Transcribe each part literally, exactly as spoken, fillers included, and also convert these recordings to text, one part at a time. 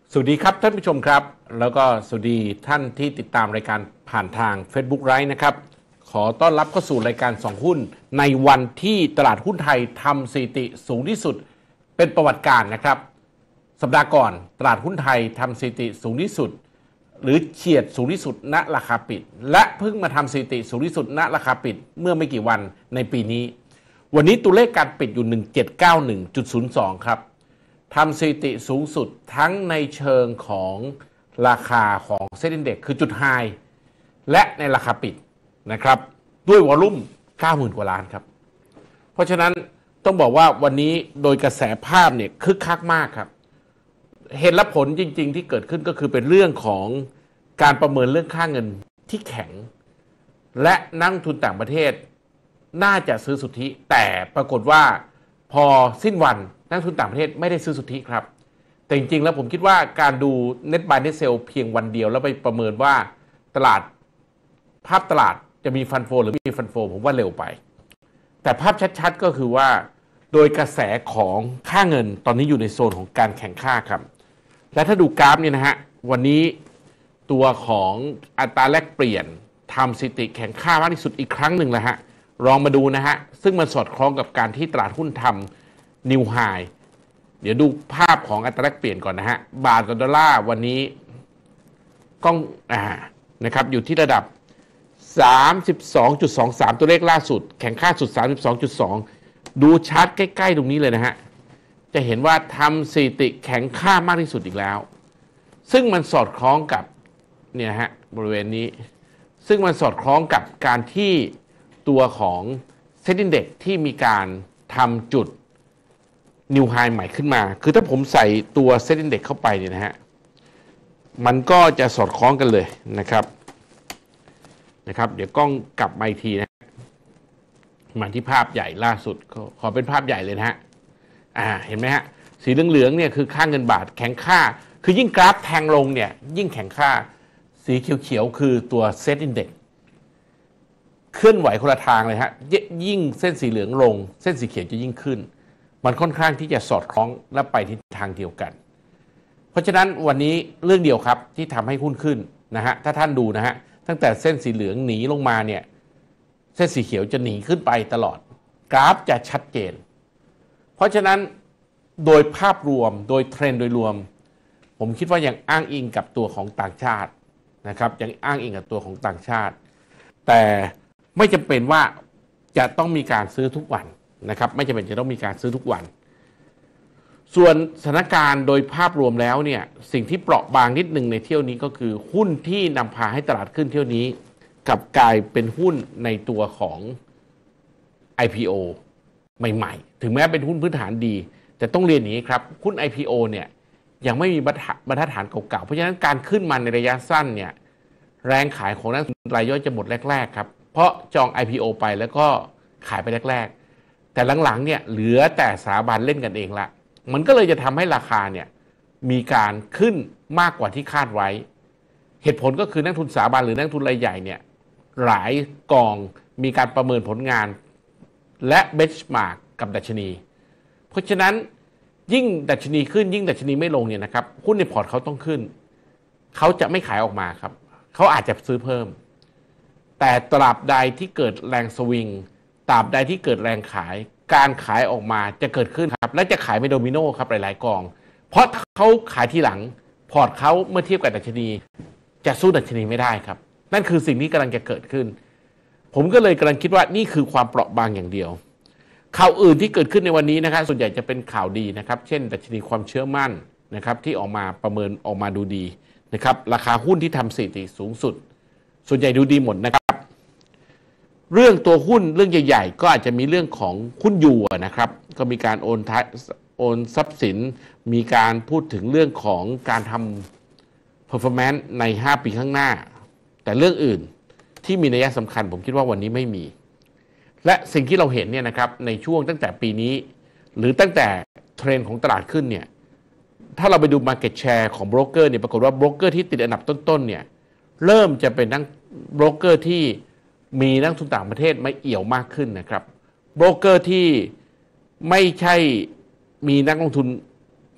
สวัสดีครับท่านผู้ชมครับแล้วก็สวัสดีท่านที่ติดตามรายการผ่านทาง Facebook Live นะครับขอต้อนรับเข้าสู่รายการสองหุ้นในวันที่ตลาดหุ้นไทยทำสถิติสูงที่สุดเป็นประวัติการนะครับสัปดาห์ก่อนตลาดหุ้นไทยทำสถิติสูงที่สุดหรือเฉียดสูงที่สุดณราคาปิดและเพิ่งมาทำสถิติสูงที่สุดณราคาปิดเมื่อไม่กี่วันในปีนี้วันนี้ตัวเลขการปิดอยู่ หนึ่งพันเจ็ดร้อยเก้าสิบเอ็ดจุดศูนย์สอง ครับทำสถิติสูงสุดทั้งในเชิงของราคาของเซ็ตอินเด็กซ์คือจุดไฮและในราคาปิดนะครับด้วยวอลุ่ม เก้าหมื่น กว่าล้านครับเพราะฉะนั้นต้องบอกว่าวันนี้โดยกระแสภาพเนี่ยคึกคักมากครับเหตุและผลจริงๆที่เกิดขึ้นก็คือเป็นเรื่องของการประเมินเรื่องค่าเงินที่แข็งและนักลงทุนต่างประเทศน่าจะซื้อสุทธิแต่ปรากฏว่าพอสิ้นวันนักลงทุนต่างประเทศไม่ได้ซื้อสุทธิครับแต่จริงๆแล้วผมคิดว่าการดู Net Buy Net Sell เพียงวันเดียวแล้วไปประเมินว่าตลาดภาพตลาดจะมีฟันโฟหรือไม่มีฟันโฟผมว่าเร็วไปแต่ภาพชัดๆก็คือว่าโดยกระแสของค่าเงินตอนนี้อยู่ในโซนของการแข่งค่าครับและถ้าดูกราฟเนี่ยนะฮะวันนี้ตัวของอัตราแลกเปลี่ยนทำสถิติแข่งค่ามากที่สุดอีกครั้งหนึ่งแล้วฮะลองมาดูนะฮะซึ่งมันสอดคล้องกับการที่ตลาดหุ้นทำนิวไฮเดี๋ยวดูภาพของอัตราแลกเปลี่ยนก่อนนะฮะบาทต่อดอลลาร์วันนี้กล้องอ่านะครับอยู่ที่ระดับ สามสิบสองจุดสองสาม ตัวเลขล่าสุดแข่งค่าสุด สามสิบสองจุดสอง ดูชาร์ตใกล้ๆตรงนี้เลยนะฮะจะเห็นว่าทำสถิติแข็งค่ามากที่สุดอีกแล้วซึ่งมันสอดคล้องกับเนี่ยฮะบริเวณนี้ซึ่งมันสอดคล้องกับการที่ตัวของเซ็ตอินเด็กซ์ที่มีการทำจุดนิวไฮใหม่ขึ้นมาคือถ้าผมใส่ตัวเซ็ตอินเด็กซ์เข้าไปเนี่ยนะฮะมันก็จะสอดคล้องกันเลยนะครับนะครับเดี๋ยวกล้องกลับมาอีกทีนะมาที่ภาพใหญ่ล่าสุดขอเป็นภาพใหญ่เลยนะฮะอ่าเห็นไหมฮะสีเหลืองๆเนี่ยคือค่าเงินบาทแข็งค่าคือยิ่งกราฟแทงลงเนี่ยยิ่งแข็งค่าสีเขียวๆคือตัวเซ็ตอินเด็กซ์เคลื่อนไหวคนละทางเลยฮะยิ่งเส้นสีเหลืองลงเส้นสีเขียวจะยิ่งขึ้นมันค่อนข้างที่จะสอดคล้องและไปทิศทางเดียวกันเพราะฉะนั้นวันนี้เรื่องเดียวครับที่ทำให้หุ้นขึ้นนะฮะถ้าท่านดูนะฮะตั้งแต่เส้นสีเหลืองหนีลงมาเนี่ยเส้นสีเขียวจะหนีขึ้นไปตลอดกราฟจะชัดเจนเพราะฉะนั้นโดยภาพรวมโดยเทรนด์โดยรวมผมคิดว่ายังอ้างอิงกับตัวของต่างชาตินะครับยังอ้างอิงกับตัวของต่างชาติแต่ไม่จำเป็นว่าจะต้องมีการซื้อทุกวันนะครับไม่จำเป็นจะต้องมีการซื้อทุกวันส่วนสถานการณ์โดยภาพรวมแล้วเนี่ยสิ่งที่เปราะบางนิดหนึ่งในเที่ยวนี้ก็คือหุ้นที่นำพาให้ตลาดขึ้นเที่ยวนี้กลับกลายเป็นหุ้นในตัวของ ไอ พี โอ ใหม่ๆถึงแม้เป็นหุ้นพื้นฐานดีแต่ต้องเรียนอย่างนี้ครับหุ้น ไอ พี โอ เนี่ยยังไม่มีบรรทัดฐานเก่าๆเพราะฉะนั้นการขึ้นมาในระยะสั้นเนี่ยแรงขายของนักลงทุนรายย่อยจะหมดแรกๆครับเพราะจอง ไอ พี โอ ไปแล้วก็ขายไปแรกๆแต่หลังๆเนี่ยเหลือแต่สถาบันเล่นกันเองละมันก็เลยจะทำให้ราคาเนี่ยมีการขึ้นมากกว่าที่คาดไว้เหตุผลก็คือนักทุนสถาบันหรือนักทุนรายใหญ่เนี่ยหลายกองมีการประเมินผลงานและเบนช์มาร์กกับดัชนีเพราะฉะนั้นยิ่งดัชนีขึ้นยิ่งดัชนีไม่ลงเนี่ยนะครับหุ้นในพอร์ตเขาต้องขึ้นเขาจะไม่ขายออกมาครับเขาอาจจะซื้อเพิ่มแต่ตราบใดที่เกิดแรงสวิงตราบใดที่เกิดแรงขายการขายออกมาจะเกิดขึ้นครับและจะขายเป็นโดมิโนครับหลายๆกองเพราะเขาขายทีหลังพอร์ตเขาเมื่อเทียบกับดัชนีจะสู้ดัชนีไม่ได้ครับนั่นคือสิ่งที่กำลังจะเกิดขึ้นผมก็เลยกำลังคิดว่านี่คือความเปราะบางอย่างเดียวข่าวอื่นที่เกิดขึ้นในวันนี้นะครับส่วนใหญ่จะเป็นข่าวดีนะครับเช่นดัชนีความเชื่อมั่นนะครับที่ออกมาประเมินออกมาดูดีนะครับราคาหุ้นที่ทำสถิติสูงสุดส่วนใหญ่ดูดีหมดนะครับเรื่องตัวหุ้นเรื่องใหญ่ๆก็อาจจะมีเรื่องของหุ้นยูนะครับก็มีการโอนโอนทรัพย์สินมีการพูดถึงเรื่องของการทำ performance ในห้าปีข้างหน้าแต่เรื่องอื่นที่มีนัยสำคัญผมคิดว่าวันนี้ไม่มีและสิ่งที่เราเห็นเนี่ยนะครับในช่วงตั้งแต่ปีนี้หรือตั้งแต่เทรนด์ของตลาดขึ้นเนี่ยถ้าเราไปดู market share ของโบรกเกอร์เนี่ยปรากฏว่าโบรกเกอร์ที่ติดอันดับต้นๆเนี่ยเริ่มจะเป็นนักโบรกเกอร์ที่มีนักทุนต่างประเทศไม่เอี่ยวมากขึ้นนะครับโบรกเกอร์ที่ไม่ใช่มีนักลงทุน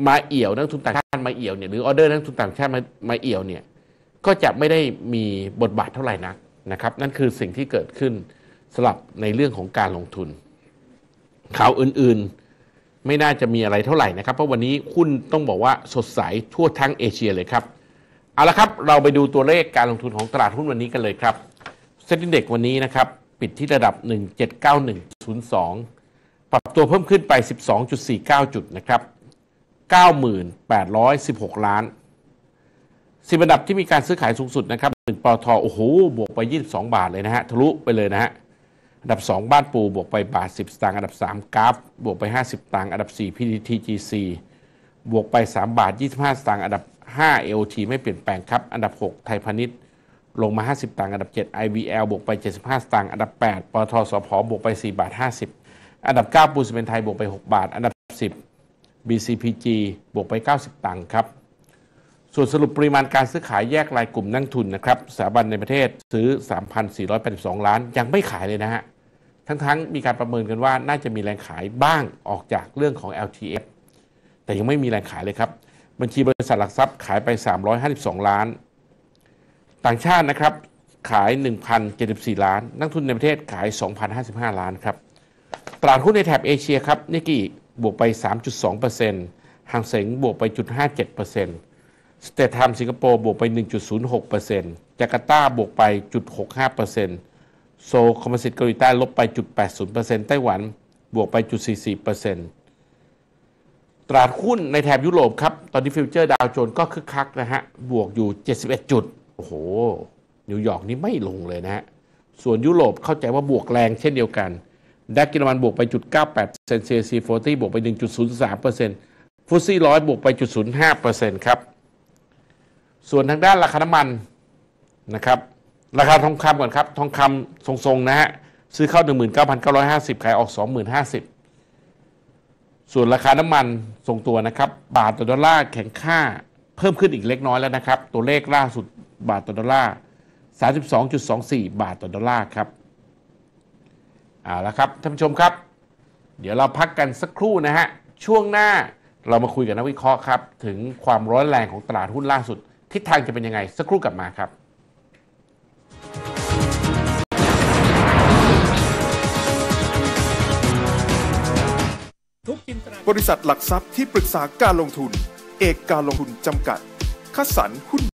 มาเอี่ยวนักทุนต่างชาติมาเอี่ยวเนี่ยหรือออเดอร์นักทุนต่างชาติมามาเอี่ยวเนี่ยก็จะไม่ได้มีบทบาทเท่าไหร่นักนะครับนั่นคือสิ่งที่เกิดขึ้นสำหรับในเรื่องของการลงทุนข่าวอื่นๆไม่น่าจะมีอะไรเท่าไหร่นะครับเพราะวันนี้หุ้นต้องบอกว่าสดใสทั่วทั้งเอเชียเลยครับเอาละครับเราไปดูตัวเลขการลงทุนของตลาดหุ้นวันนี้กันเลยครับเซ็นดิ้งเด็กวันนี้นะครับปิดที่ระดับ หนึ่งเจ็ดเก้าหนึ่งศูนย์สอง ปรับตัวเพิ่มขึ้นไป สิบสองจุดสี่เก้า จุดนะครับ เก้าหมื่นแปดร้อยสิบหก ล้านสิบอันดับที่มีการซื้อขายสูงสุดนะครับหนึ่งปตท.โอ้โหบวกไปยี่สิบสองบาทเลยนะฮะทะลุไปเลยนะฮะอันดับสองบ้านปูบวกไปบาทสิบสตางค์อันดับสามกราฟบวกไปห้าสิบตังค์อันดับสี่ พี ที ที จี ซี บวกไปสามบาทยี่สิบห้าสตางค์อันดับห้า เอ โอ ที ไม่เปลี่ยนแปลงครับอันดับหกไทยพาณิชย์ลงมาห้าสิบตังค์อันดับเจ็ด ไอ วี แอล บวกไปเจ็ดสิบห้าสตางค์อันดับแปดปตท.สผ.บวกไปสี่บาทห้าสิบอันดับเก้าปูนซีเมนต์ไทยบวกไปหกบาทอันดับสิบ บี ซี พี จี บวกไปเก้าสิบตังค์ครับส่วนสรุปปริมาณการซื้อขายแยกรายกลุ่มนักทุนนะครับสถาบันในประเทศซื้อ สามพันสี่ร้อยแปดสิบสอง ล้านยังไม่ขายเลยนะฮะทั้งๆมีการประเมินกันว่าน่าจะมีแรงขายบ้างออกจากเรื่องของ แอล ที เอฟ แต่ยังไม่มีแรงขายเลยครับบัญชีบริษัทหลักทรัพย์ขายไปสามร้อยห้าสิบสองล้านต่างชาตินะครับขาย หนึ่งพันเจ็ดสิบสี่ ล้านนักทุนในประเทศขาย สองพันห้าสิบห้า ล้านครับตลาดหุ้นในแถบเอเชียครับนิกกี้บวกไป สามจุดสองเปอร์เซ็นต์ หางเส็งบวกไป จุดห้าเจ็ดเปอร์เซ็นต์ สเตทไทม์สิงคโปร์บวกไป หนึ่งจุดศูนย์หกเปอร์เซ็นต์ จาการ์ตาบวกไป จุดหกห้าเปอร์เซ็นต์ โซลคอมโพสิตเกาหลีใต้ลบไป จุดแปดศูนย์เปอร์เซ็นต์ ไต้หวันบวกไป จุดสี่สี่เปอร์เซ็นต์ ตลาดหุ้นในแถบยุโรปครับตอนนี้ฟิวเจอร์ดาวโจนส์ก็คึกคักนะฮะบวกอยู่เจ็ดสิบเอ็ดจุดโอ้โหนิวยอร์กนี่ไม่ลงเลยนะฮะส่วนยุโรปเข้าใจว่าบวกแรงเช่นเดียวกันดัคกินมันบวกไป จุดเก้าแปดเปอร์เซ็นต์ ซี เอ ซี สี่สิบบวกไป หนึ่งจุดศูนย์สามเปอร์เซ็นต์ ฟุตซี่ร้อยบวกไป จุดศูนย์ห้าเปอร์เซ็นต์ ครับส่วนทางด้านราคาน้ำมันนะครับราคาทองคำก่อนครับทองคำทรงๆนะฮะซื้อเข้า หนึ่งหมื่นเก้าพันเก้าร้อยห้าสิบ ขายออก สองหมื่นห้าสิบ ส่วนราคาน้ำมันทรงตัวนะครับบาทต่อดอลลาร์แข็งค่าเพิ่มขึ้นอีกเล็กน้อยแล้วนะครับตัวเลขล่าสุดบาทต่อดอลลาร์ สามสิบสองจุดสองสี่ บาทต่อดอลลาร์ครับเอาละครับท่านผู้ชมครับเดี๋ยวเราพักกันสักครู่นะฮะช่วงหน้าเรามาคุยกับนักวิเคราะห์ครับถึงความร้อนแรงของตลาดหุ้นล่าสุดทิศทางจะเป็นยังไงสักครู่กลับมาครับบริษัทหลักทรัพย์ที่ปรึกษาการลงทุนเอกการลงทุนจำกัดคัดสรรหุ้น